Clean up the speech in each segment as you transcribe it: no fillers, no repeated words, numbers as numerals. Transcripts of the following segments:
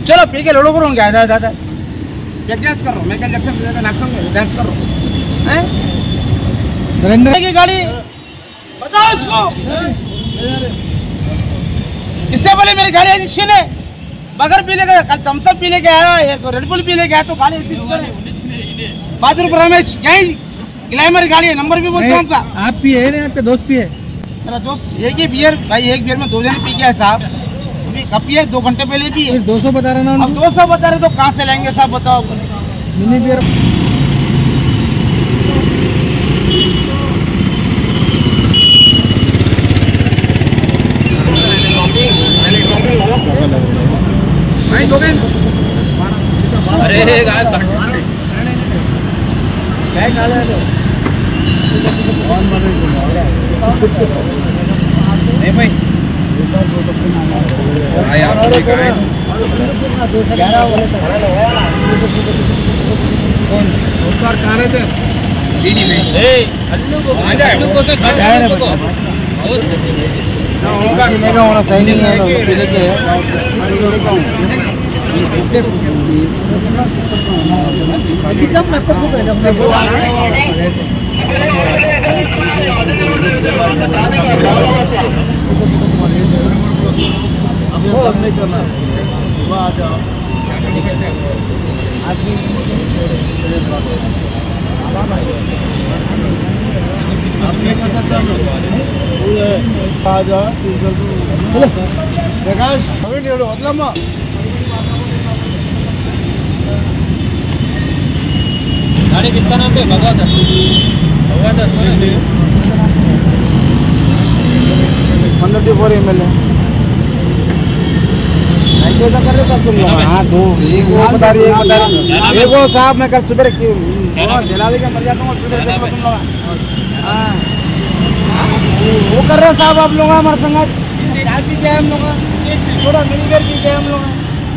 चलो पी के लोडो करो क्या दादा डांस कर रहा हूँ मैं, क्या डांस कर रहा हूँ नरेंद्र की गाड़ी बताओ इसको। इससे पहले मेरी गाड़ी ऐसी छीन है, बगर पी लेके कल थम्सअप पी लेके आया, एक रेड बुल पी लेके आया, तो गाड़ी ऐसी बहादुर रमेश यही ग्लैमर गाड़ी है, नंबर भी बोलता हूँ आपका। आप पिए है ना, आपके दोस्त पिए? मेरा दोस्त एक ही बियर भाई, एक बियर में 2 जने पी गया साहब। अभी कब पिए? 2 घंटे पहले पिए। 200 बता रहे ना। अब 200 बता रहे तो कहाँ से लेंगे साहब बताओ। मिनी बियर अरे नहीं भाई सही नहीं है नहीं करना आ जाओ प्रकाश वदलम्मा गाड़ी किसका नाम पे? भगवादर 154 ml कर रहे तुम लोग? हाँ 2 एक वो बता रही है, एक वो साहब मैं कल सुबह जलाली का मर जाता हूँ सुबह देख लो तुम लोग। हाँ वो कर रहे साहब आप लोग हमारे संग चाय पी के हम लोग थोड़ा मिनी बियर पी के हम लोग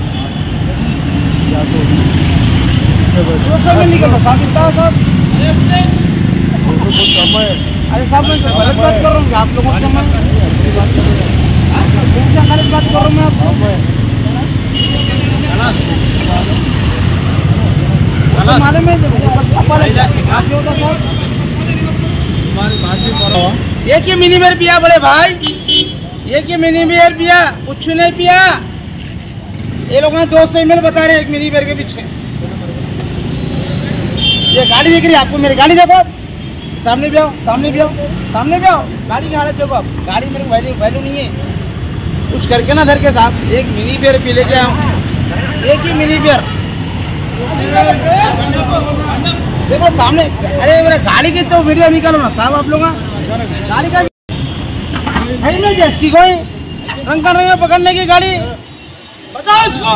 200 में निकलता साहब इतना साहब। अरे साहब मैं गलत बात कर रहा हूँ आप लोगों से, मैं गलत बात कर रहा हूँ मैं आपको। मालूम है छप्पा लगता है साहब। एक ही मिनी बियर पिया बड़े भाई, एक ही मिनी बियर पिया, कुछ नहीं पिया। ये लोग 200 ml बता रहे एक मिनी बियर के पीछे। ये गाड़ी दिख रही है आपको? मेरी गाड़ी देखो, सामने भी आओ, सामने भी आओ, सामने भी आओ। गाड़ी की हालत देखो आप, गाड़ी मेरे वैल्यू नहीं है। कुछ करके ना धर के साहब, एक मिनी बियर पी लेके आओ, एक ही मिनी बियर देखो सामने। अरे मेरे गाड़ी की तो वीडियो निकालो ना साहब आप लोग। गाड़ी का है ना जैसी कोई रंग कर रहे हैं पकड़ने की गाड़ी, बताओ इसको।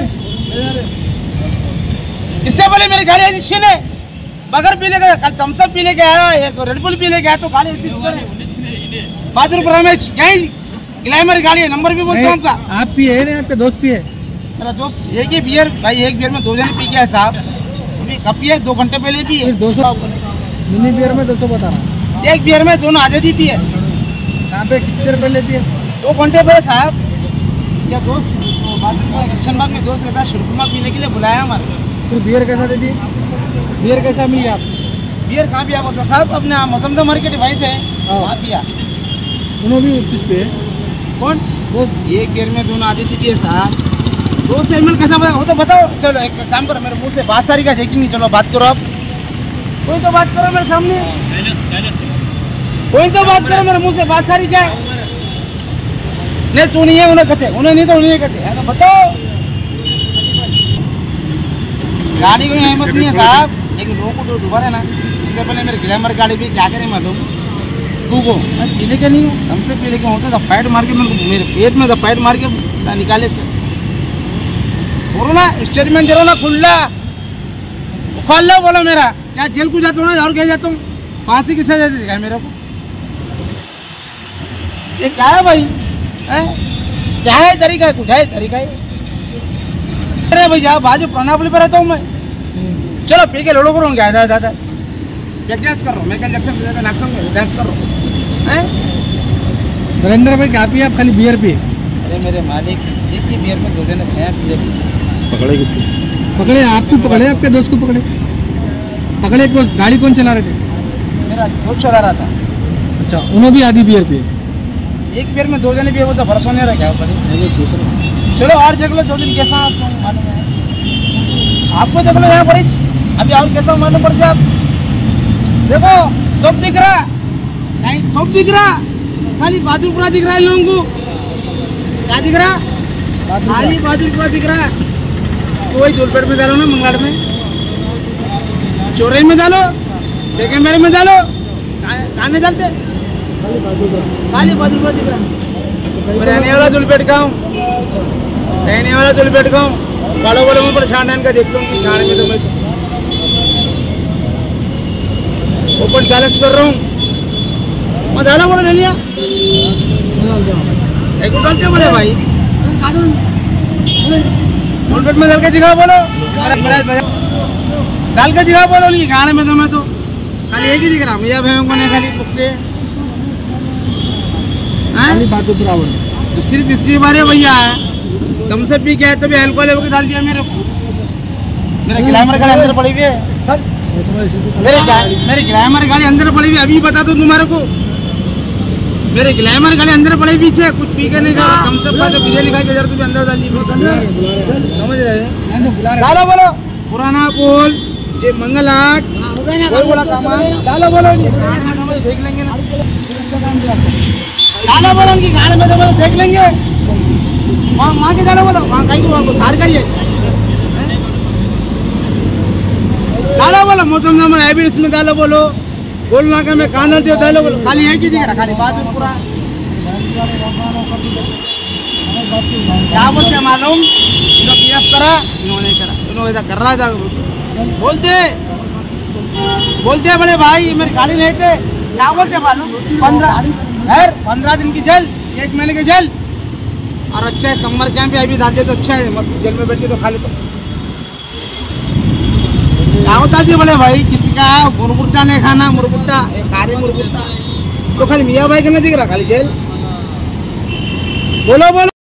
इससे पहले मेरी गाड़ी ऐसी छीन है, बगर पी लेके कल थम्सअप पी लेके आया, एक रेड बुल पी लेके आया, तो गाड़ी ऐसी बहादुर रमेश यही ग्लैमर गाड़ी है, नंबर भी बोलता हूँ आपका। आप पिए है ना, आपके दोस्त पिए? मेरा दोस्त एक ही बियर भाई, एक बियर में 2 जने पी गया साहब। अभी कब पिए? 2 घंटे पहले पिए। 200 मिनी बियर में 200 बता रहा। एक बियर में दोनों आधे दी पिए। कहाँ पे कितनी देर पहले पिए? 2 घंटे पहले साहब। क्या दोस्त किशनबाग में दोस्त रहता है, शुरुमा पीने के लिए बुलाया हमारे। फिर बियर कैसा दे दिए? बियर कैसा मिल गया? बियर कहाँ पिया बोलते साहब? अपने मौसमदा मार्केट डिवाइस है वहाँ पिया। दोनों भी किस पे? कौन दोस्त? एक बियर में दोनों आधे दी पिए साहब। 200 ml कैसा हो तो बताओ। चलो एक काम करो, मेरे मुँह से बात सारी का देखेंगे नहीं। चलो बात करो आप, कोई तो बात करो मेरे सामने, कोई तो बात करो मेरे मुँह से बात सारी क्या है? नहीं तू नहीं है, उन्हें कहते, उन्हें नहीं तो उन्हें कहते हैं, तो बताओ। गाड़ी कोई अहमत नहीं है साहब, लेकिन लोगों को तो डूबा है ना। इससे पहले मेरे ग्लैमर गाड़ी भी क्या करें मालूम तू को, मैं पी लेके नहीं हूँ, हमसे पी लेके होते तो फाइट मार के मेरे पेट में फाइट मार के निकाले से बोलो ना। स्टेटमेंट दे रहा ना खुला खोल लो, बोलो मेरा क्या जेल को जाता हूँ ना और क्या जाता हूँ? फांसी की सजा दे दिया मेरे को। ये क्या है भाई? क्या है तरीका है? कुछ है तरीका है? अरे भैया बाजू प्रणापुली पर रहता हूँ मैं। चलो पी के लोडो करूँ क्या दादा डांस कर रहा हूँ मैं, क्या डांस कर रहा हूँ नरेंद्र भाई क्या पिए आप? खाली बियर पिए? अरे मेरे मालिक एक ही बियर में 2 जने भैया पिए। पकड़े किसको? पकड़े आपको, पकड़े आपके दोस्त को पकड़े? पकड़े को गाड़ी कौन चला रहे थे? मेरा दोस्त चला रहा था। अच्छा, उन्होंने भी आधी बियर पिए? एक पेड़ में 2 जने भी, वो तो भरोसा नहीं रहा क्या ऊपर। चलो और देख लो 2 दिन कैसा आपको मालूम है, आपको देख लो यहाँ पर अभी और कैसा मालूम पड़ता है। आप देखो सब दिख रहा, नहीं सब दिख रहा, खाली बहादुरपुरा दिख रहा है लोगों को। क्या दिख रहा? खाली बहादुरपुरा दिख रहा है। कोई जोलपेट में डालो ना, मंगलाड़ में, चौराहे में डालो, बेगमबाड़ी में डालो, कहाँ नहीं डालते? खाली बहादुरपुरा दिख रहा है। रहने वाला जोलपेट का हूँ, रहने वाला जोलपेट का हूँ। बड़ो बड़ो में परेशान का देख लूँगी गाड़ी में, तो मैं तो ओपन चैलेंज कर रहा हूँ। मैं डाला बोला ले लिया, एक डालते बोले भाई, जोलपेट में डाल के दिखा बोलो, डाल के दिखा बोलो। नहीं गाने में तो मैं तो खाली एक ही दिख रहा, भैया भैया को नहीं खाली पुक्के बहादुरपुरा बोले। दूसरी तीसरी बार है भैया, तुमसे पी के आए तो भी अल्कोहल लेके डाल दिया मेरे को। मेरे ग्लैमर गाड़ी अंदर पड़ी हुई है, मेरी ग्लैमर गाड़ी अंदर पड़ी हुई है। अभी बता दूं तुम्हारे को, मेरे ग्लैमर गाड़ी अंदर पड़ी पीछे, कुछ पी के नहीं गया। तुमसे जो बिजली खाई इधर, तुम अंदर डाल दी, समझ रहे? डालो बोलो, पुराना पुल जे मंगलहाट, कोई बोला कामान, डालो बोलो, देख लेंगे ना। डालो बोलो उनकी गाड़ी में, तो बोलो देख लेंगे। वहाँ के डालो बोलो, वहाँ कहीं बाहर करिए। डालो बोलो, मौसम नंबर हैबिट्स में डालो बोलो, गोल नाका में कहाँ डालते हो डालो बोलो। खाली एक ही दिख रहा, खाली बहादुरपुरा। क्या बोलते मालूम, इन्होंने पीएफ करा, इन्होंने करा, इन्होंने ऐसा कर रहा था। बोलते बड़े भाई मेरी गाड़ी नहीं थे, क्या बोलते मालूम, 15 दिन की जेल, 1 महीने की जेल। और अच्छा है समर कैंप पे अभी डालते तो अच्छा है, मस्त जेल में बैठ के तो खा ले। तो क्या होता है बोले भाई, किसी का मुरमुट्टा नहीं खाना, मुरमुट्टा खारे मुरमुट्टा तो खाली मियाँ भाई का नहीं दिख रहा, खाली जेल। बोलो बोलो।